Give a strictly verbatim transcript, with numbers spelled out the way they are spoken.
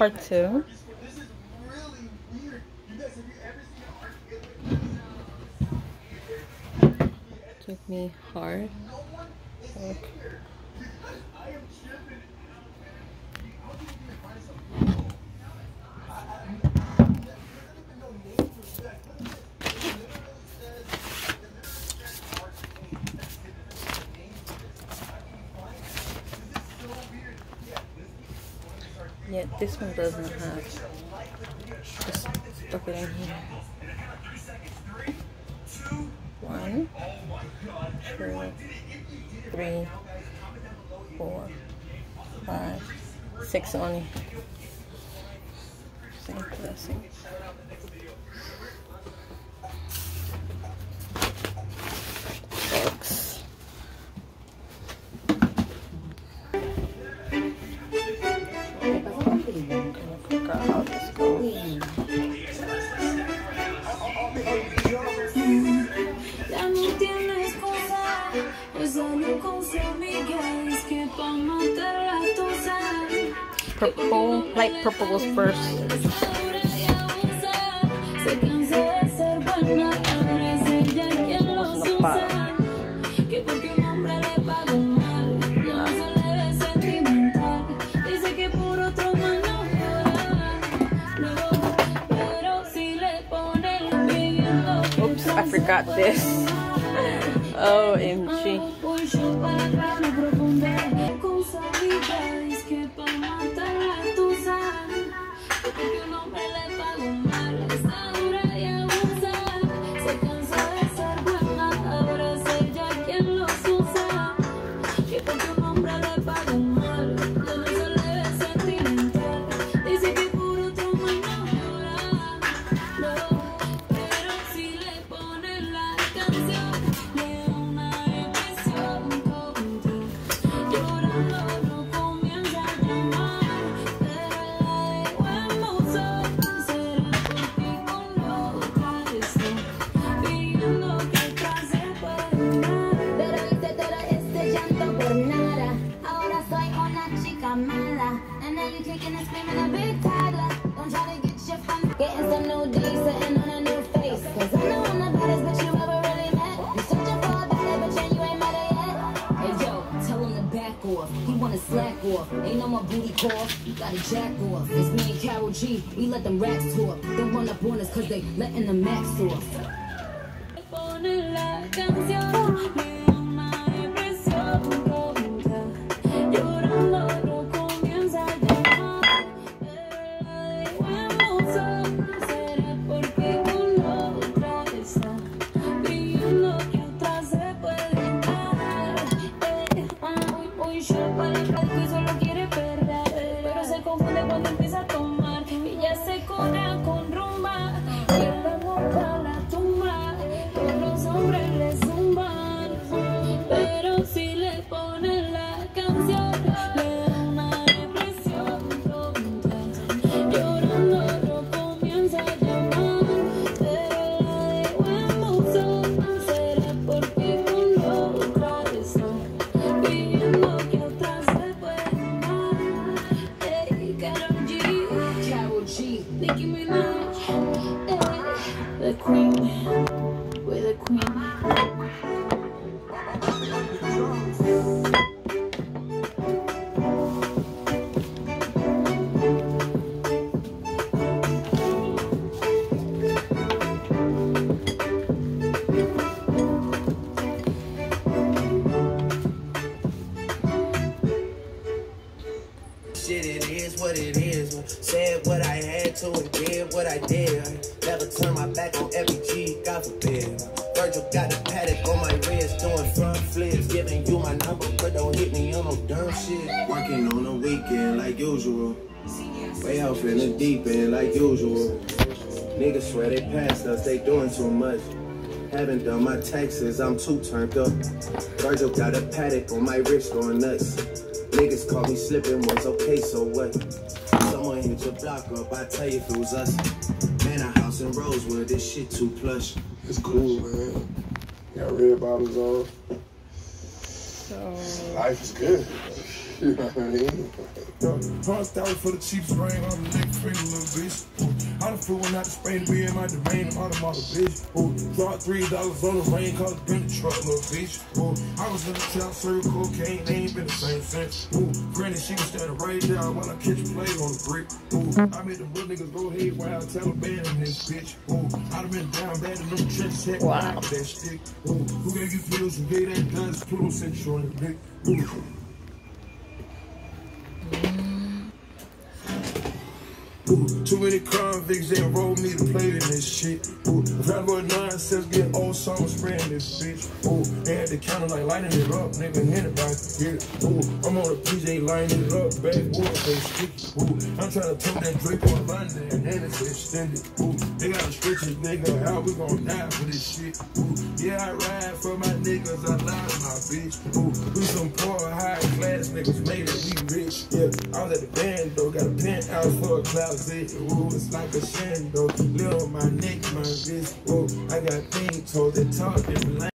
part two. Give me hard. Okay. Yeah, this one doesn't have. Just stuck it in here. One, two, three, four, five, six only. Same blessing. Six. I forgot how this goes. Purple, light purple was first. Oops, I forgot this. O M G. Ain't no more booty call, you gotta jack off. It's me and Carol G, we let them racks talk. Don't run up on us cause they letting the max off. The queen, we're the queen. Shit, it is what it is. Said what I had to and did what I did. Never turn my back on every G, God forbid. Virgil got a paddock on my wrist, doing front flips. Giving you my number, but don't hit me on no dumb shit. Working on the weekend like usual. Way off in the deep end like usual. Niggas swear they passed us, they doing too much. Haven't done my taxes, I'm too turned up. Virgil got a paddock on my wrist going nuts. Niggas caught me slipping once, okay, so what? Someone hit your block up, I tell you if it was us. Man, a house in Rosewood, this shit too plush. It's cool, man. Got red bottoms on. So life is good. You know what I mean? Hundred thousand for the cheapest ring on the neck, finger, little bitch. Ooh. I done flew one out to Spain to be in my domain, I'm out of my bitch. Ooh. Dropped three dollars on the rain, cause it been the truck, little bitch. Ooh. I was in the trap, serving cocaine, they ain't been the same since. Ooh. Granny, she was standing right there while I catch a plate on the brick. Ooh. I made the little niggas go ahead while Taliban in this bitch. Ooh. I done been down bad in them trenches, had wow. that stick. Ooh. Who gave you pills and gave that dust? Pluto sent you on the dick. Ooh. Ooh, too many convicts, they enrolled me to play in this shit. Ooh, round about nonsense, get old songs spraying this bitch. Ooh, they had the counter like lighting it up, nigga, anybody can get it. Ooh, I'm on a P J lining it up, backboard, so sticky. Ooh, I'm trying to tote that Drake on London, and then it's extended. Ooh, they gotta stretch it, nigga, how we gon' die for this shit? Ooh, yeah, I ride for my niggas, I lie to my bitch. Ooh, we some poor, high class niggas made it, we rich. Yeah, I was at the band, though, got a penthouse for a cloud. Ooh, it's like a shando, live on my neck, my wrist. Ooh, I got pink toes that talk different language.